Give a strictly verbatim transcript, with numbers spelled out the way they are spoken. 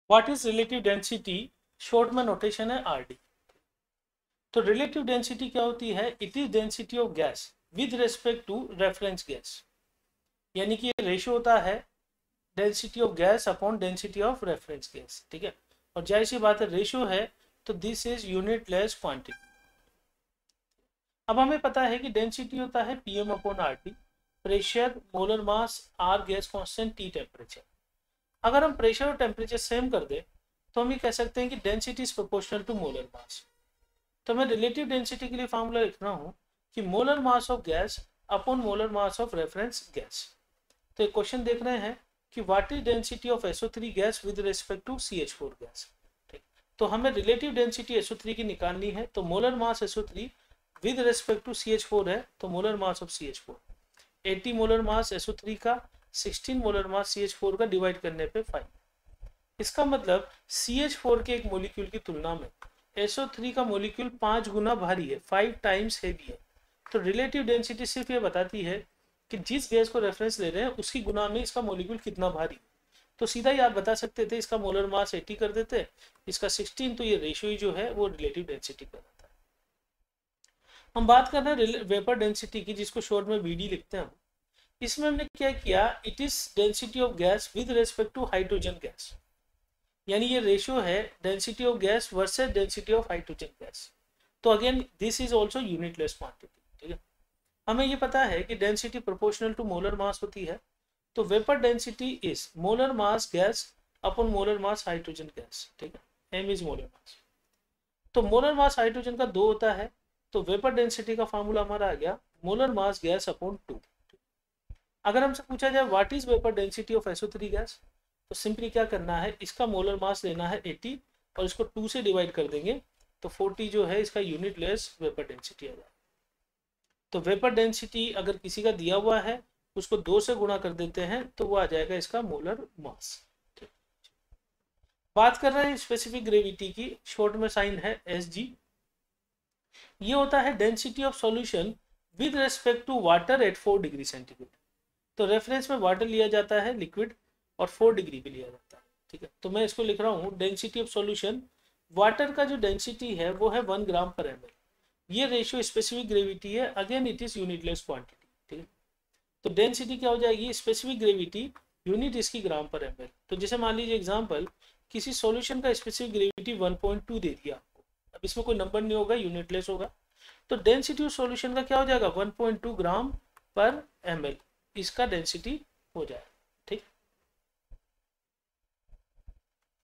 What is relative density, short में notation है RD. तो रिलेटिव डेंसिटी क्या होती है, it is density of gas with respect to reference gas, यानी कि ये रेशियो होता है density of gas upon density of reference gas, ठीक है। और जाहिर सी बात है रेशियो है तो दिस इज यूनिटलेस क्वांटिटी। अब हमें पता है कि डेंसिटी होता है PM upon RT, pressure, molar mass, R gas constant, T temperature. अगर हम प्रेशर और टेम्परेचर सेम कर दे तो हम ये कह सकते हैं कि density is proportional to molar mass. तो मैं रिलेटिव डेंसिटी के लिए फॉर्मूला लिख रहा हूँ कि molar mass of gas upon molar mass of reference gas. तो एक क्वेश्चन देख रहे हैं कि what is density of S O three gas with respect to C H four gas. ठीक, तो हमें relative density S O three की निकालनी है। तो molar mass S O three with respect to C H four है, तो molar mass of C H four eighty molar mass S O three का, sixteen molar mass C H four का divide करने पे फाइव। इसका मतलब सी H four के एक मोलिक्यूल की तुलना में एस ओ थ्री का मोलिक्यूल पाँच गुना भारी है, फाइव टाइम्स हेवी है। तो रिलेटिव डेंसिटी सिर्फ ये बताती है कि जिस गैस को रेफरेंस ले रहे हैं उसकी गुना में इसका मोलिक्यूल कितना भारी। तो सीधा ही आप बता सकते थे इसका मोलर मास एटी कर देते, इसका सिक्सटीन, तो ये रेशियो ही जो है वो रिलेटिव डेंसिटी का रहता है। हम बात कर रहे हैं वेपर डेंसिटी की, जिसको शॉर्ट में वीडी लिखते हैं। इसमें हमने क्या किया, it is density of gas with respect to hydrogen gas, यानी ये रेशियो है density of gas versus density of hydrogen gas. तो again this is also unitless quantity, ठीक है। हमें ये पता है कि density proportional to molar mass होती है। तो vapour density is molar mass gas upon molar mass hydrogen gas, ठीक है। M is molar mass. तो मोलर मास हाइड्रोजन का दो होता है, तो वेपर डेंसिटी का फार्मूला हमारा आ गया molar mass gas upon two. अगर हमसे पूछा जाए what is vapour density of S O three gas, तो सिंपली क्या करना है, इसका मोलर मास लेना है एटी और इसको टू से डिवाइड कर देंगे, तो फोर्टी जो है इसका यूनिट लेस वेपर डेंसिटी आ जाएगा। तो वेपर डेंसिटी अगर किसी का दिया हुआ है उसको दो से गुणा कर देते हैं तो वो आ जाएगा इसका मोलर मास। बात कर रहे हैं स्पेसिफिक ग्रेविटी की, शॉर्ट में साइन है एस जी। ये होता है density of solution with respect to water at four degree centigrade. तो रेफरेंस में वाटर लिया जाता है लिक्विड और फोर डिग्री पे लिया जाता है, ठीक है। तो मैं इसको लिख रहा हूँ डेंसिटी ऑफ सॉल्यूशन, वाटर का जो डेंसिटी है वो है वन ग्राम पर एम एल। ये रेशियो स्पेसिफिक ग्रेविटी है, again it is unitless quantity, ठीक है। तो डेंसिटी क्या हो जाएगी, स्पेसिफिक ग्रेविटी यूनिट इसकी ग्राम पर एम एल। तो जैसे मान लीजिए एग्जाम्पल, किसी सॉल्यूशन का specific gravity one point two दे दिया आपको, अब इसमें कोई नंबर नहीं होगा, यूनिटलेस होगा। तो डेंसिटी ऑफ सॉल्यूशन का क्या हो जाएगा, वन पॉइंट टू ग्राम पर एम एल, इसका डेंसिटी हो जाएगा।